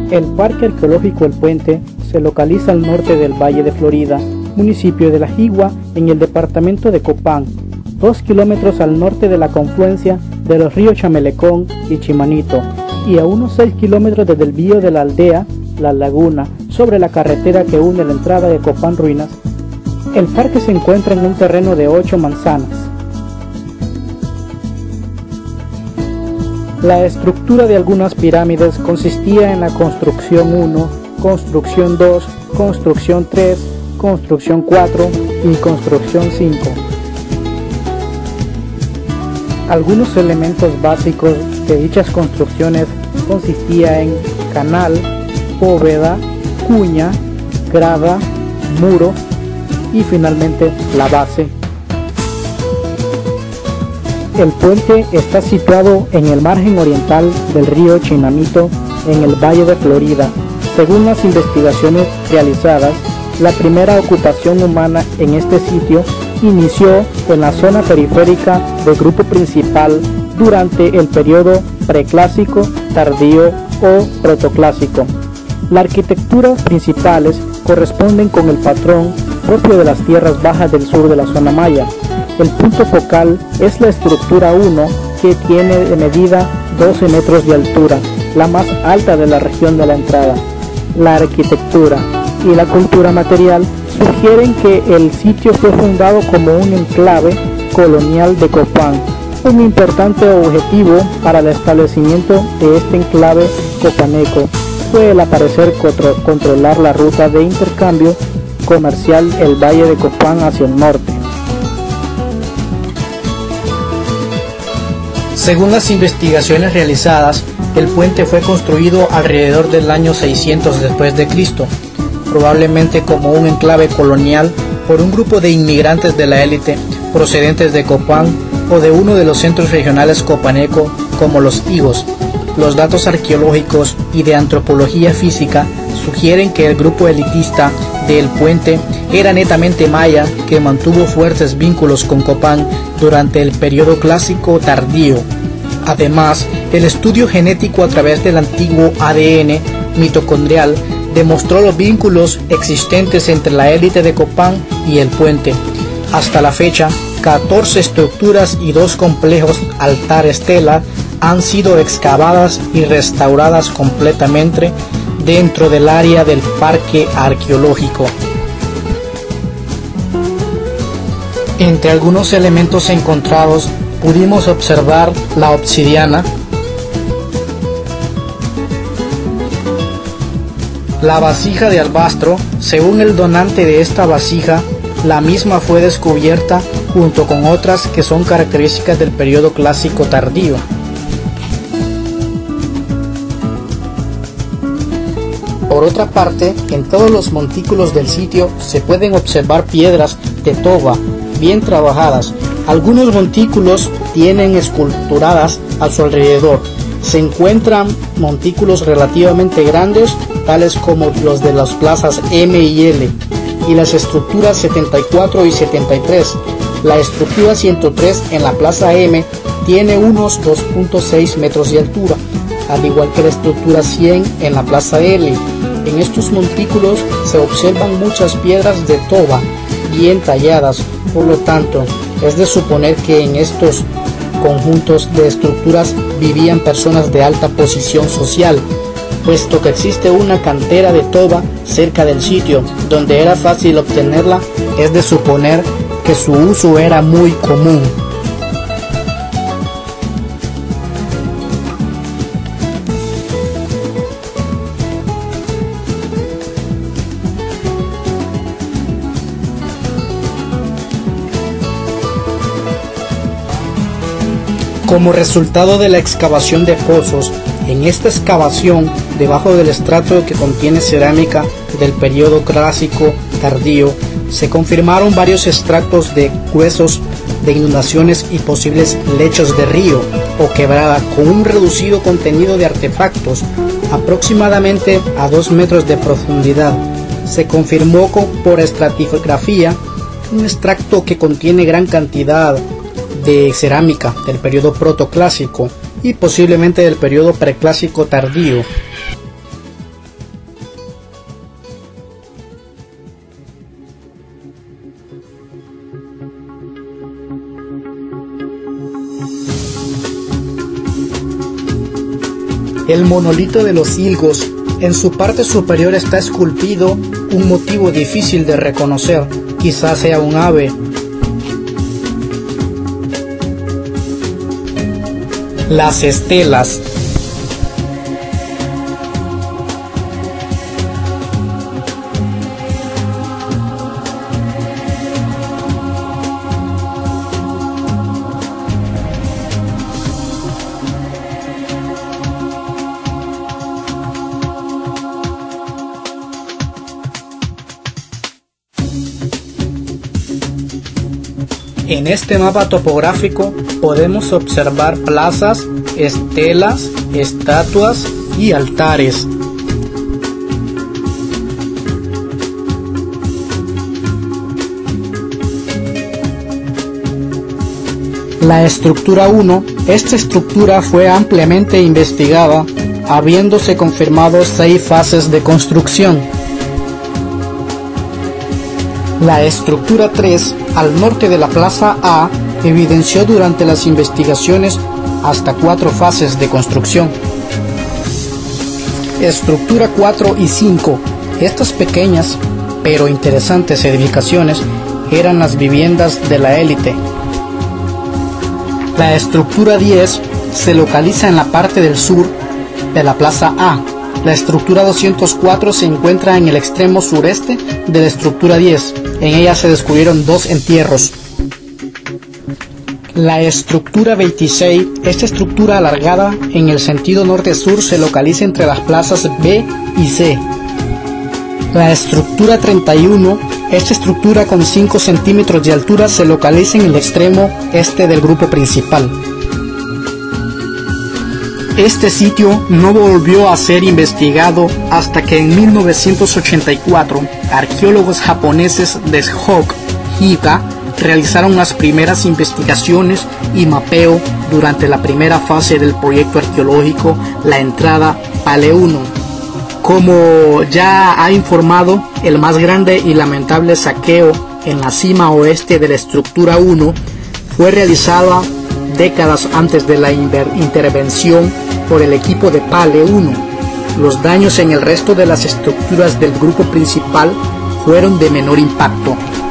El Parque Arqueológico El Puente se localiza al norte del Valle de Florida, municipio de La Jigua, en el departamento de Copán, 2 kilómetros al norte de la confluencia de los ríos Chamelecón y Chimanito, y a unos 6 kilómetros desde el desvío de la aldea La Laguna, sobre la carretera que une la entrada de Copán Ruinas. El parque se encuentra en un terreno de 8 manzanas. La estructura de algunas pirámides consistía en la construcción 1, construcción 2, construcción 3, construcción 4 y construcción 5. Algunos elementos básicos de dichas construcciones consistía en canal, bóveda, cuña, grada, muro y finalmente la base. El puente está situado en el margen oriental del río Chinamito, en el Valle de Florida. Según las investigaciones realizadas, la primera ocupación humana en este sitio inició en la zona periférica del grupo principal durante el periodo preclásico, tardío o protoclásico. Las arquitecturas principales corresponden con el patrón propio de las tierras bajas del sur de la zona maya. El punto focal es la estructura 1, que tiene de medida 12 metros de altura, la más alta de la región de la entrada. La arquitectura y la cultura material sugieren que el sitio fue fundado como un enclave colonial de Copán. Un importante objetivo para el establecimiento de este enclave copaneco fue el parecer controlar la ruta de intercambio comercial el Valle de Copán hacia el norte. Según las investigaciones realizadas, el puente fue construido alrededor del año 600 después de Cristo, probablemente como un enclave colonial por un grupo de inmigrantes de la élite procedentes de Copán o de uno de los centros regionales copaneco como los Higos. Los datos arqueológicos y de antropología física sugieren que el grupo elitista del puente era netamente maya, que mantuvo fuertes vínculos con Copán durante el periodo clásico tardío. Además, el estudio genético a través del antiguo ADN mitocondrial demostró los vínculos existentes entre la élite de Copán y el puente. Hasta la fecha, 14 estructuras y 2 complejos altar-estela han sido excavadas y restauradas completamente dentro del área del parque arqueológico. Entre algunos elementos encontrados pudimos observar la obsidiana, la vasija de albastro. Según el donante de esta vasija, la misma fue descubierta junto con otras que son características del periodo clásico tardío. Por otra parte, en todos los montículos del sitio se pueden observar piedras de toba bien trabajadas. Algunos montículos tienen esculturadas a su alrededor. Se encuentran montículos relativamente grandes, tales como los de las plazas M y L, y las estructuras 74 y 73. La estructura 103 en la plaza M tiene unos 2.6 metros de altura, al igual que la estructura 100 en la plaza L. En estos montículos se observan muchas piedras de toba bien talladas, por lo tanto, es de suponer que en estos conjuntos de estructuras vivían personas de alta posición social, puesto que existe una cantera de toba cerca del sitio donde era fácil obtenerla. Es de suponer que su uso era muy común. Como resultado de la excavación de pozos, en esta excavación, debajo del estrato que contiene cerámica del periodo clásico tardío, se confirmaron varios extractos de huesos de inundaciones y posibles lechos de río o quebrada con un reducido contenido de artefactos, aproximadamente a 2 metros de profundidad. Se confirmó por estratigrafía un extracto que contiene gran cantidad de cerámica del periodo protoclásico y posiblemente del periodo preclásico tardío. El monolito de los Ilgos. En su parte superior está esculpido un motivo difícil de reconocer, quizás sea un ave. Las estelas. En este mapa topográfico podemos observar plazas, estelas, estatuas y altares. La estructura 1. Esta estructura fue ampliamente investigada, habiéndose confirmado 6 fases de construcción. La estructura 3, al norte de la Plaza A, evidenció durante las investigaciones hasta 4 fases de construcción. Estructura 4 y 5. Estas pequeñas pero interesantes edificaciones eran las viviendas de la élite. La estructura 10 se localiza en la parte del sur de la Plaza A. La estructura 204 se encuentra en el extremo sureste de la estructura 10. En ella se descubrieron 2 entierros. La estructura 26, esta estructura alargada en el sentido norte-sur, se localiza entre las plazas B y C. La estructura 31, esta estructura con 5 centímetros de altura, se localiza en el extremo este del grupo principal. Este sitio no volvió a ser investigado hasta que en 1984 arqueólogos japoneses de Shok, Higa, realizaron las primeras investigaciones y mapeo durante la primera fase del proyecto arqueológico La Entrada Pale 1. Como ya ha informado, el más grande y lamentable saqueo en la cima oeste de la estructura 1 fue realizada décadas antes de la intervención por el equipo de Pale 1. Los daños en el resto de las estructuras del grupo principal fueron de menor impacto.